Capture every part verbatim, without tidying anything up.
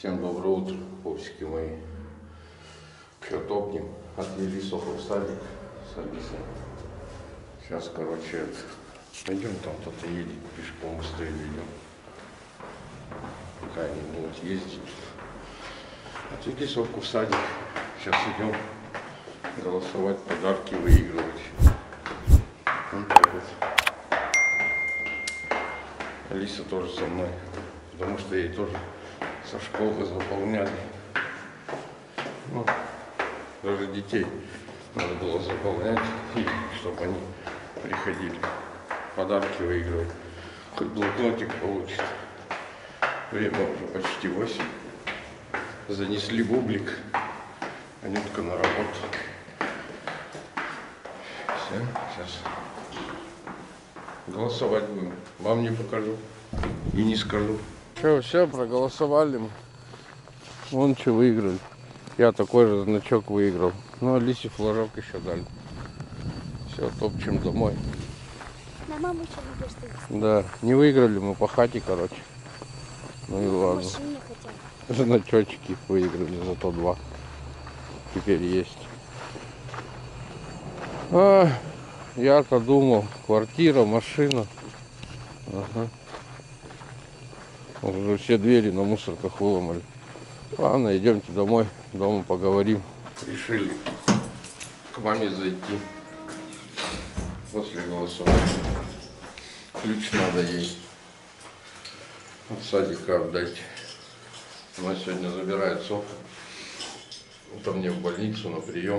Всем доброе утро, пупсики мои. Все топнем. Отвели Софу в садик с Алисой. Сейчас, короче, это... пойдем, там кто-то едет, пешком быстрее идем. Пока они будут ездить. Отвели Софку в садик. Сейчас идем голосовать, подарки выигрывать. Вот так вот. Алиса тоже со мной, потому что ей тоже со школы заполняли. Ну, даже детей надо было заполнять, и чтобы они приходили подарки выигрывать. Хоть блокнотик получит. Время уже почти восемь. Занесли бублик. Анютка на работу. Все, сейчас голосовать будем. Вам не покажу и не скажу. Все, все, проголосовали мы. Вон что выиграли. Я такой же значок выиграл. Ну, Алисе флажок еще дали. Все, топчем домой. На маму еще не стоит. Да, не выиграли мы по хате, короче. Ну и ладно. Машине хотя бы. Значочки выиграли, зато два. Теперь есть. А, я-то думал, квартира, машина. Ага. Уже все двери на мусорках выломали. Ладно, идемте домой, дома поговорим. Решили к маме зайти после голосования. Ключ надо ей от садика отдать. Она сегодня забирает Софу. Ко мне в больницу на прием.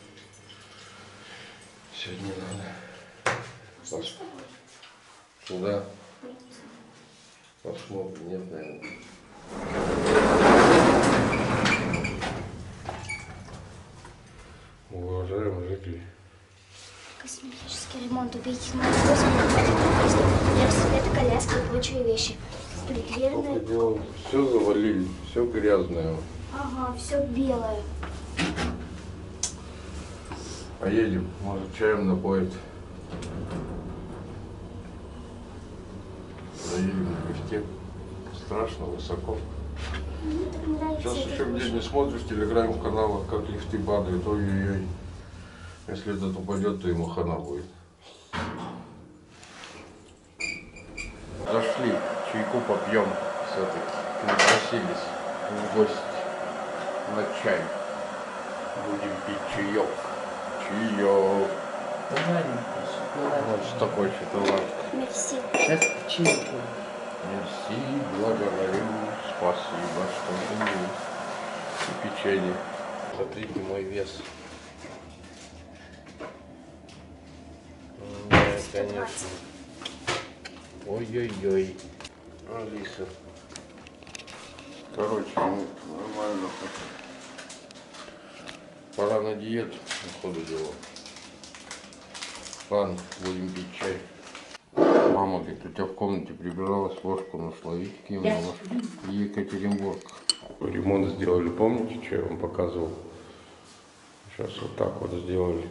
Сегодня надо. Пос... Куда? Посмотрим. Нет, наверное. Уважаемые жители. Косметический ремонт. Убейте мою косметику. Велосипед, коляски и прочие вещи. Предверные. Все завалили, все грязное. Ага, все белое. Поедем, может чаем напоить. Заедем на лифте. Страшно высоко. Мне так нравится. Сейчас еще где не смотришь телеграм-каналах, как лифты падают. Ой-ой-ой. Если этот упадет, то ему хана будет. Зашли, чайку попьем все-таки. Напросились в гости на чай. Будем пить чаек. Чаек. Вот такой шоколад. Мерси. Сейчас чайку. Мерси, благодарю, спасибо, что есть. И печенье. Смотрите мой вес. Да, конечно. Ой-ой-ой. Алиса. Короче, ну, нормально. Пора на диету, на ходу дела. Ладно, будем пить чай. Мама, говорит, у тебя в комнате прибиралась, ложку нашла. Видите, какие у меня ложки? Екатеринбург. Ремонт сделали, помните, что я вам показывал? Сейчас вот так вот сделали.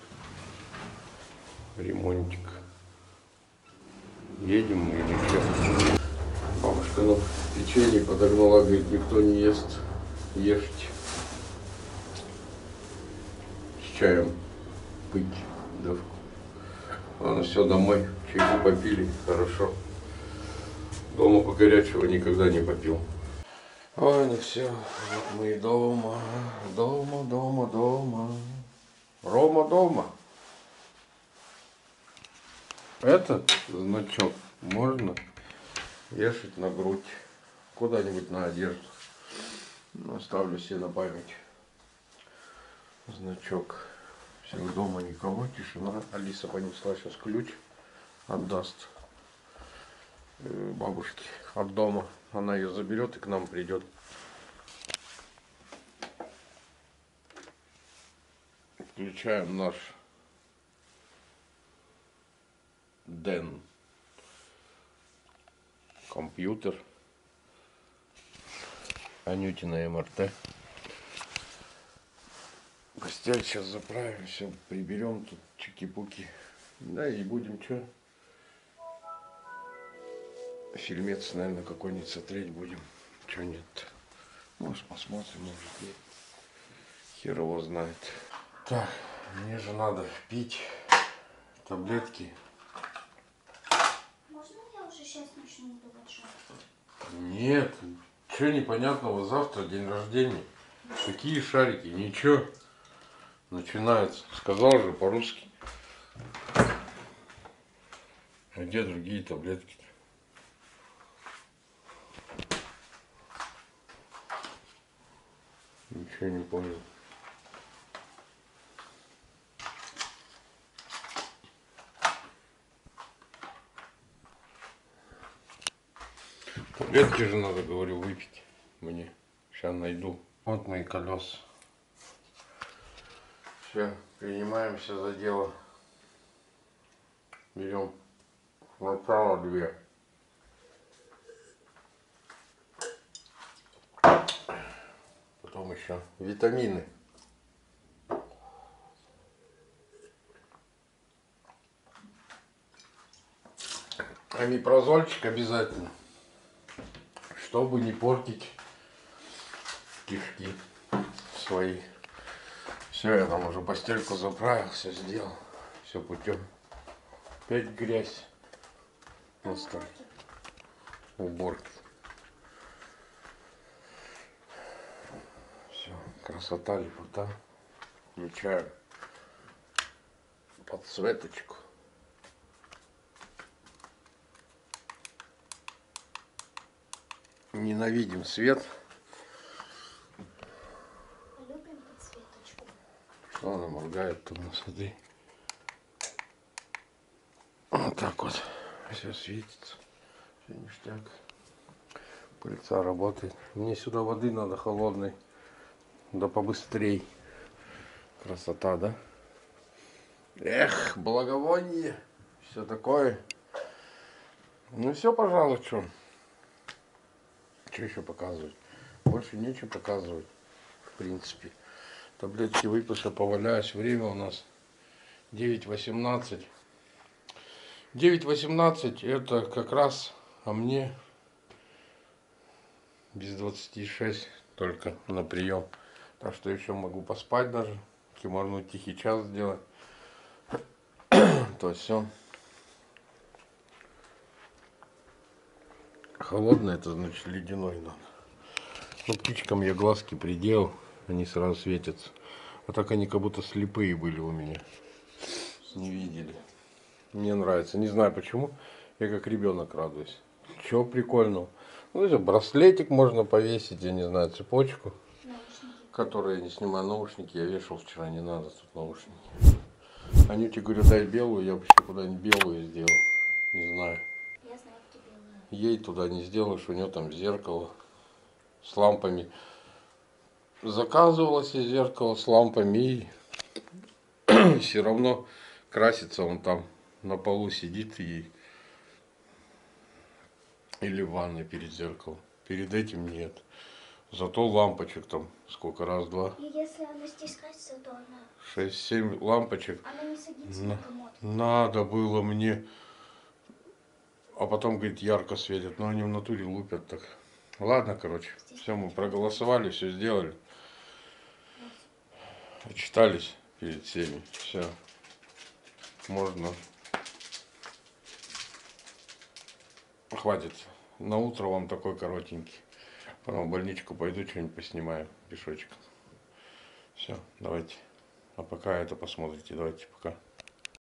Ремонтик. Едем мы или что? Бабушка нам печенье подогнала, говорит, никто не ест. Ешьте. С чаем пить. Да. Ладно, все, домой. Чайку попили, хорошо. Дома по горячего никогда не попил. Ой, ну все, вот мы и дома. Дома, дома, дома. Рома дома. Этот значок можно вешать на грудь, куда-нибудь на одежду. Ну, оставлю себе на память. Значок. Всех дома, никого, тишина. Алиса понесла сейчас ключ, отдаст бабушке от дома. Она ее заберет и к нам придет. Включаем наш Дэн компьютер. Анютина эм эр тэ. Постель сейчас заправим, все приберем тут чики-пуки. Да и будем что? Фильмец, наверное, какой-нибудь смотреть будем. Чего нет? Может, посмотрим, может, нет. Хер его знает. Так, мне же надо пить таблетки. Можно я уже сейчас начну давать шарики? Нет, что непонятного, завтра день рождения. Какие шарики, ничего. Начинается. Сказал же по-русски. А где другие таблетки-то? Ничего не понял. Таблетки же надо, говорю, выпить мне. Сейчас найду. Вот мои колеса. Все, принимаемся за дело. Берем направо две. Потом еще витамины. Омепрозольчик обязательно, чтобы не портить кишки свои. Все, я там уже постельку заправил, все сделал, все путем. Опять грязь на столе. Уборки. Все, красота, лепота. Включаю подсветочку. Ненавидим свет. Любим подсветочку. Что она моргает тут, ну смотри. Вот так вот. Все светится. Все ништяк. Пыльца работает. Мне сюда воды надо холодной. Да побыстрей. Красота, да? Эх, благовоние. Все такое. Ну все, пожалуй, что. Что еще показывать? Больше нечего показывать. В принципе. Таблетки выпил, что поваляюсь. Время у нас девять восемнадцать. девять восемнадцать это как раз, а мне без двадцати шесть только на прием. Так что еще могу поспать даже. Киморнуть тихий час сделать. То все. Холодно, это значит ледяной надо. Ну, птичкам я глазки приделал, они сразу светятся. А так они как будто слепые были у меня. Не видели. Мне нравится. Не знаю почему. Я как ребенок радуюсь. Чего прикольного? Ну, это браслетик можно повесить, я не знаю, цепочку. Наушники. Которую я не снимаю. Наушники я вешал вчера, не надо тут наушники. Анюте говорю, дай белую, я бы еще куда-нибудь белую сделал. Не знаю. Я знаю, где белая. Ей туда не сделаешь, у нее там зеркало с лампами. Заказывала себе зеркало с лампами, и все равно красится он там на полу сидит и или в ванной перед зеркалом. Перед этим нет. Зато лампочек там сколько, раз, два. И если она здесь красится, то она... Шесть-семь лампочек. Она не садится На, на комод. надо было мне. А потом, говорит, ярко светит. Но они в натуре лупят так. Ладно, короче. Все, мы проголосовали, все сделали. Отчитались перед всеми. Все. Можно. Хватит. На утро вам такой коротенький. Потом в больничку пойду, что-нибудь поснимаю пешочком. Все, давайте. А пока это посмотрите. Давайте, пока.